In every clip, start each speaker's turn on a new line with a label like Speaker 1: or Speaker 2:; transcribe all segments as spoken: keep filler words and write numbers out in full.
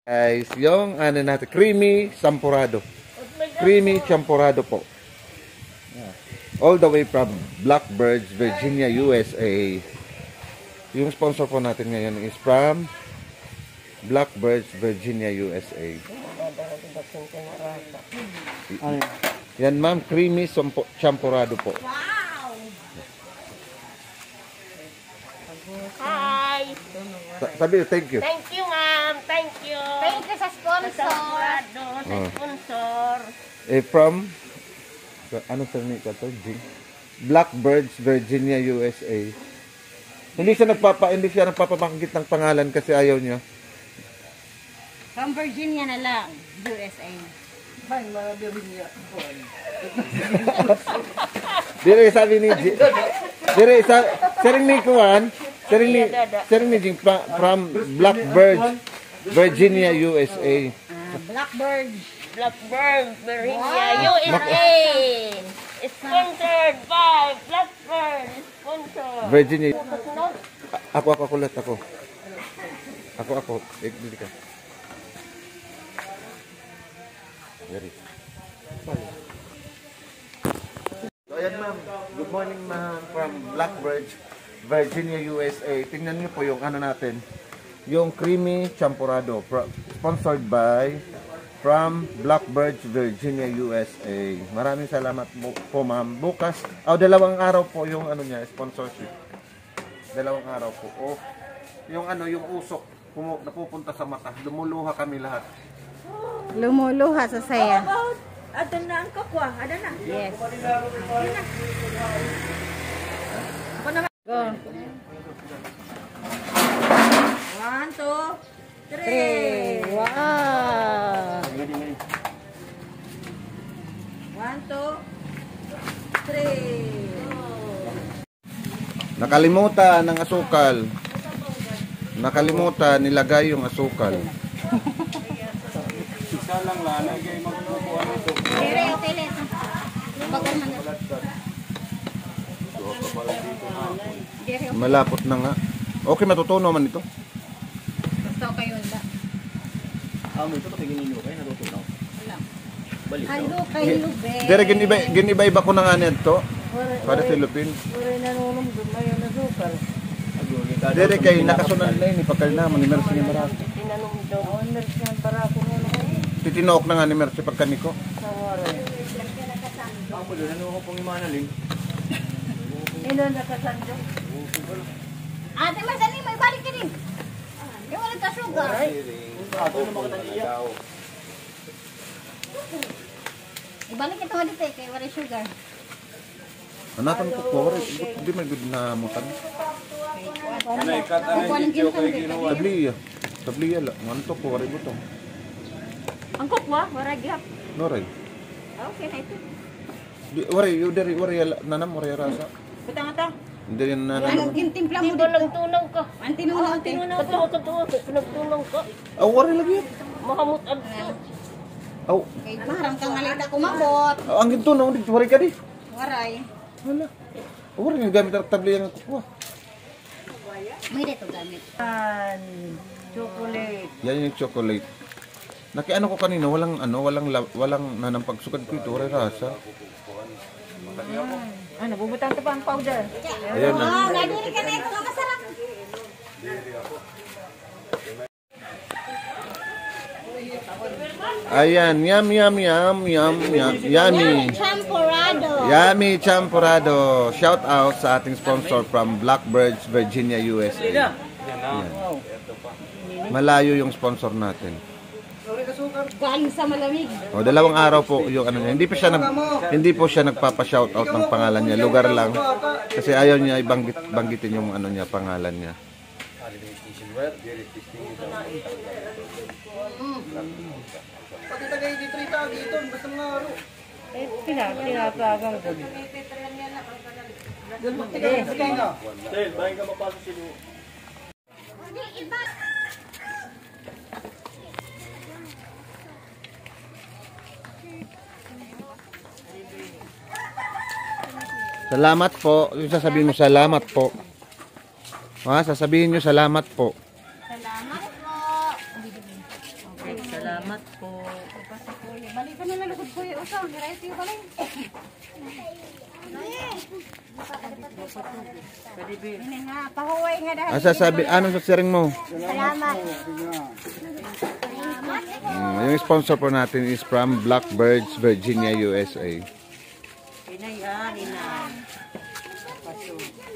Speaker 1: Guys, yung ano natin, creamy champurrado. Creamy champurrado po. All the way from Blackbirds, Virginia, U S A. Yung sponsor po natin ngayon is from Blackbirds, Virginia, U S A. Yan ma'am, creamy champurrado po.
Speaker 2: Wow! Hi!
Speaker 1: Sabi, thank you.
Speaker 2: Thank you, ma'am. Thank you. Thank you sa sponsor. Sa
Speaker 1: Oh.
Speaker 2: sponsor.
Speaker 1: Eh, from, ano sa ni ka to? Blackbirds, Virginia, U S A. Hindi siya nagpapa, hindi siya nagpapabanggit ng pangalan kasi ayaw niya.
Speaker 3: From Virginia na lang, U S A.
Speaker 4: Ay, mga Virginia.
Speaker 1: Dire sabi ni G. Dire sa sering ni Kuan, sering ni sering ni Jing pa- from Blackbirds, Virginia, U S A.
Speaker 3: Ah, Blackbird.
Speaker 2: Blackbird, Virginia, U S A. Sponsored by Blackbird. Sponsor.
Speaker 1: Virginia. Ako ako kulat ako. Ako ako. Eh, dili ka. Very. So, ayan ma'am. Good morning ma'am from Blackbirds, Virginia, U S A. Tingnan niyo po yung ano natin. Yung creamy champurrado. Sponsored by from Blackbirds, Virginia, U S A. Maraming salamat po ma'am. Bukas, oh, dalawang araw po yung ano niya, sponsorship. Dalawang araw po. Oh, yung ano, yung usok pumu- napupunta sa mata. Lumuluha kami lahat.
Speaker 3: Lumuluha sa saya.
Speaker 2: Ada na ang kakwa. Ada na.
Speaker 3: Yes.
Speaker 2: Ako naman.
Speaker 3: Go.
Speaker 2: One, two, three.
Speaker 3: Three. Wow.
Speaker 2: One, two, three.
Speaker 1: Nakalimutan ng asukal. Nakalimutan nilagay yung asukal.
Speaker 4: Isa lang lang, nagay magpupuan ito.
Speaker 3: Dire, tele. Bagal man. Dire.
Speaker 1: Malapot na nga. Okay, matutunaw man ito.
Speaker 3: Gusto kayo ba?
Speaker 4: Ah, mo ito tingin ninyo kay natutunaw.
Speaker 3: Wala.
Speaker 4: Balik.
Speaker 3: Halo kayo be.
Speaker 1: Dire giniba giniba-iba ko na nga nito. Para Philippines.
Speaker 2: Wala nanulong doon. Ayaw na sukal.
Speaker 1: Dire kay nakasunan na ni pagkal na man ni Mercy ni Marako.
Speaker 2: Tinanong daw. Oh, nurse yan para ako nga naman.
Speaker 1: Titinook na nga ni Mercy pagkaniko.
Speaker 2: Sawaray.
Speaker 4: Ako doon ano ko pong imanalin.
Speaker 2: Ino nakasandyo.
Speaker 3: Ate, madali mo ibalik ka din. Yung wala ka sugar.
Speaker 4: Ako na makataniya.
Speaker 3: Ibalik ito ulit eh, kay wala sugar.
Speaker 1: Anatan ko ko di man gud na mutan.
Speaker 4: Ano ikat ano
Speaker 3: Walang
Speaker 4: yung kay
Speaker 3: ginsan.
Speaker 4: ginawa.
Speaker 1: Tabliya. Tabliya la. Nganto ko wari buto.
Speaker 2: Ang kokwa, wala gyap.
Speaker 1: Noray.
Speaker 2: Okay na ito.
Speaker 1: Di wari yu diri wari nanam wari rasa.
Speaker 2: Butang ata.
Speaker 1: Hindi yan
Speaker 3: Ano,
Speaker 1: nanam.
Speaker 3: gintimpla
Speaker 2: Di
Speaker 3: mo
Speaker 2: ba
Speaker 3: dito.
Speaker 2: nagtunaw ka?
Speaker 3: Ang tinunaw, te.
Speaker 2: Katuwa, katuwa. Nagtunaw ka.
Speaker 1: Aw wari lagi.
Speaker 2: Mahamot adto.
Speaker 1: Aw,
Speaker 3: Kay parang kang nalita kumabot.
Speaker 1: aw, ang ginto na ulit wari ka di.
Speaker 3: Waray.
Speaker 1: Wala. Aw, wari nga gamit ang tabliya nga kukuha.
Speaker 3: May dito gamit.
Speaker 2: Yan. Chocolate.
Speaker 1: Yan yung chocolate. Nakiano ko kanina, walang ano, walang la- walang nanampagsukad ko ito, wari rasa.
Speaker 2: Ano, bubutang ito pa ang powder.
Speaker 1: Ayun na.
Speaker 3: Oh, nadiri ka na ito. Makasarap.
Speaker 1: Ayan, yum, yum, yum, yum, yum, yummy.
Speaker 3: Champurrado.
Speaker 1: Yummy Champurrado. Shout out sa ating sponsor from Blackbirds, Virginia, U S A. Yan. Malayo yung sponsor natin.
Speaker 3: Galing sa malamig.
Speaker 1: O, dalawang araw po yung ano niya. Hindi pa siya nag, hindi po siya nagpapa-shout out ng pangalan niya. Lugar lang. Kasi ayaw niya ibanggit banggitin yung ano niya, pangalan niya.
Speaker 4: Pati tagay dito rin tagi ito, basta mga aro.
Speaker 2: Eh, pina- pinapagang ko.
Speaker 4: Tigay, tigay nga. Tel, bahay ka mapasok si Lu.
Speaker 1: Salamat po. Yung sasabihin mo, salamat po. Ha? Sasabihin nyo, salamat po.
Speaker 3: Salamat po.
Speaker 5: Salamat po.
Speaker 3: Balikan na lang lugod kuya. Usaw, direct yung balay. Ini nga, pahuway nga dahil.
Speaker 1: Asa sabi, anong sasaring mo?
Speaker 3: Salamat.
Speaker 1: Mm, yung sponsor po natin is from Blackbirds, Virginia, U S A.
Speaker 5: Inay ah, inay. Paso.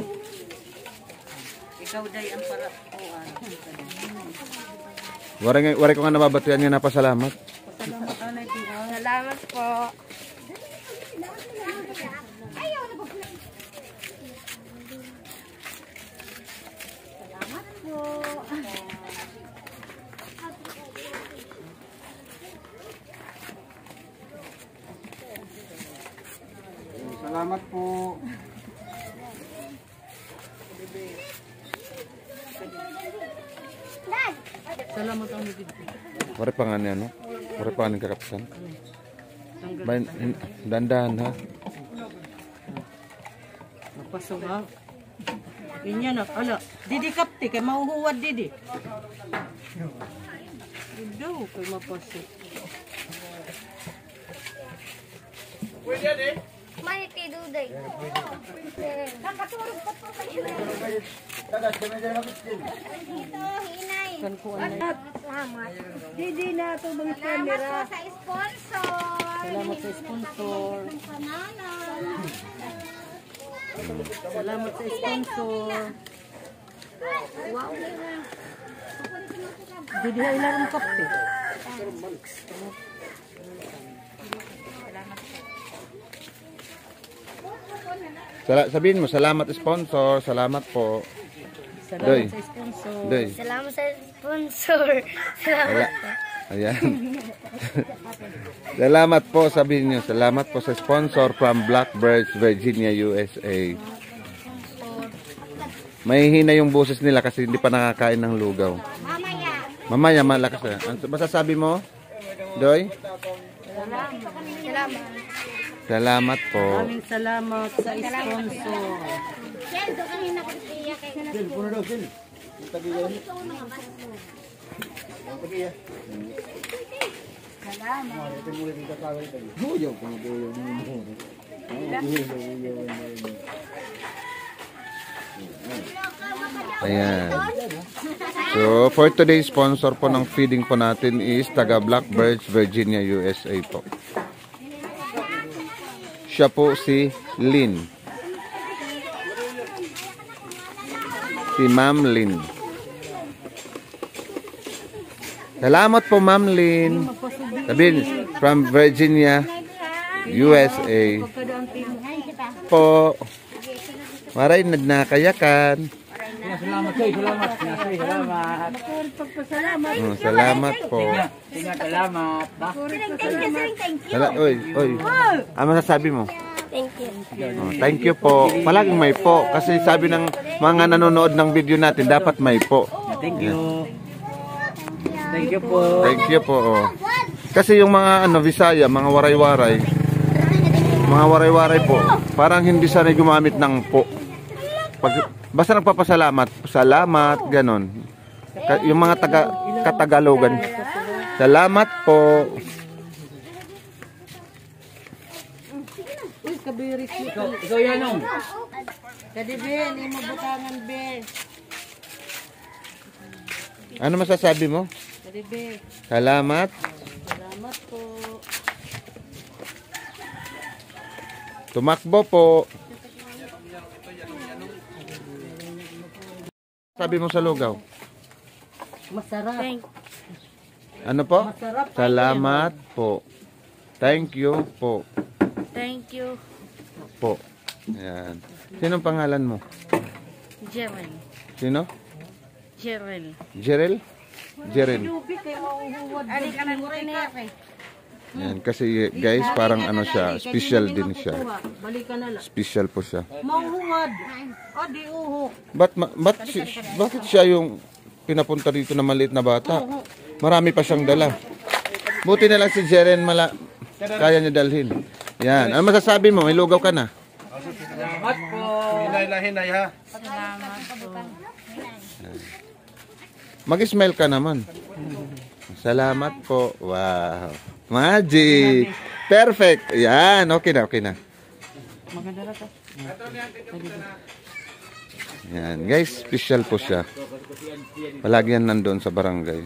Speaker 5: Ikaw day ang para kuan.
Speaker 1: Waray, waray ko nga nababatuyan nga napasalamat.
Speaker 5: Salamat anay po.
Speaker 2: Salamat po.
Speaker 3: Salamat po.
Speaker 4: Salamat po.
Speaker 5: Salamat ang nagid.
Speaker 1: Waray pa nga niya, no? Waray pa nga ng kakapisan. Bain, dandahan ha.
Speaker 5: Napaso ha. Inya na, ala, didi kapti kay mahuhuwad didi. Daw kay mapaso.
Speaker 2: Maniti duday. Dito, hinay.
Speaker 5: Kan ko anay.
Speaker 2: Salamat.
Speaker 5: Didi na to bang
Speaker 2: Salamat po sa sponsor.
Speaker 5: Salamat sa sponsor.
Speaker 2: Panana.
Speaker 5: Salamat sa sponsor.
Speaker 2: Wow.
Speaker 5: Didi ay larong kapti.
Speaker 1: Sala, sabihin mo, salamat sponsor, salamat po. Doy.
Speaker 5: Salamat sa sponsor.
Speaker 1: Doy.
Speaker 2: Salamat sa sponsor. Salamat po.
Speaker 1: Ayan. Salamat po, sabihin niyo. Salamat po sa sponsor from Blackbirds, Virginia, U S A. Mahihina yung boses nila kasi hindi pa nakakain ng lugaw.
Speaker 2: Mamaya.
Speaker 1: Mamaya malakas na. Ano masasabi mo? Doy?
Speaker 2: Salamat.
Speaker 1: Salamat po.
Speaker 5: Maraming salamat sa sponsor.
Speaker 2: Siyento kami nakatiyak kay
Speaker 4: Sil, puno daw, Sil. Tagiyan. Tagiyan. Salamat. Ito mo rin kakawal tayo. Huyaw, pumutuyaw mo mo.
Speaker 1: Ayan. So, for today's sponsor po ng feeding po natin is taga Blackbirds, Virginia, U S A po. Siya po si Lynn. Si Ma'am Lynn. Salamat po, Ma'am Lynn. Sabihin, from Virginia, U S A. Po. Maray, nagnakayakan.
Speaker 4: Salamat kayo, salamat. Salamat. Salamat.
Speaker 1: Oh, salamat po.
Speaker 4: Salamat.
Speaker 1: Sala oy, oy. Ano masasabi mo?
Speaker 2: Thank you.
Speaker 1: Oh, thank you po. Palaging may po. Kasi sabi ng mga nanonood ng video natin, dapat may po.
Speaker 4: Thank you. Thank you po.
Speaker 1: Thank you po. Oh. Kasi yung mga ano, Visaya, mga waray-waray, mga waray-waray po, parang hindi sanay gumamit ng po. Pag, basta nagpapasalamat, salamat, ganon. Ka, yung mga taga, katagalogan. Salamat po.
Speaker 5: Uy, kabirik
Speaker 4: Ikaw, ikaw yan o.
Speaker 5: Kadi Ben, imo butangan Ben.
Speaker 1: Ano masasabi mo?
Speaker 5: Kadi Ben.
Speaker 1: Salamat.
Speaker 5: Salamat po.
Speaker 1: Tumakbo po. Sabi mo sa lugaw.
Speaker 5: Masarap.
Speaker 2: Thank,
Speaker 1: Ano po?
Speaker 5: Masarap.
Speaker 1: Salamat po. Thank you po.
Speaker 2: thank you,
Speaker 1: Po. Ayan. Sinong pangalan mo?
Speaker 2: Jerel.
Speaker 1: Sino?
Speaker 2: Jerel.
Speaker 1: Jerel? Jerel.
Speaker 5: Lubi kay mauhuwad.
Speaker 2: Ari ka na ko.
Speaker 1: Ayan. Kasi guys, parang ano siya, special din siya.
Speaker 5: Balikan na lang.
Speaker 1: Special po siya.
Speaker 5: Mauhuwad. O di uho.
Speaker 1: Ba't, ma- ba't si- bakit siya yung pinapunta dito na maliit na bata? Marami pa siyang dala. Buti na lang si Jeren mala kaya niya dalhin. Yan. Ano masasabi mo? May lugaw ka na.
Speaker 4: Salamat po. Hinay na hinay ha.
Speaker 1: Mag-smile ka naman. Salamat po. Wow. Magic. Perfect. Yan. Okay na, okay na.
Speaker 5: Maganda na to.
Speaker 1: Yan. Guys, special po siya. Palagi yan nandun sa barangay.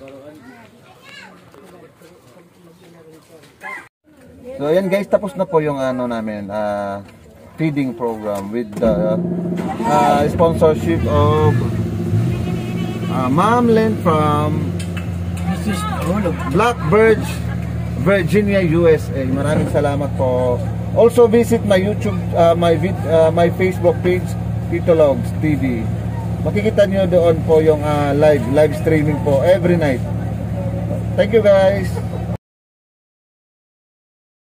Speaker 1: So, yan guys. Tapos na po yung ano namin, ah, feeding program with the uh, sponsorship of uh, Ma'am Len from Blackbird, Virginia, U S A. Maraming salamat po. Also visit my YouTube, uh, my vid, uh, my Facebook page, Tito Logs T V. Makikita nyo doon po yung uh, live live streaming po every night. Thank you guys.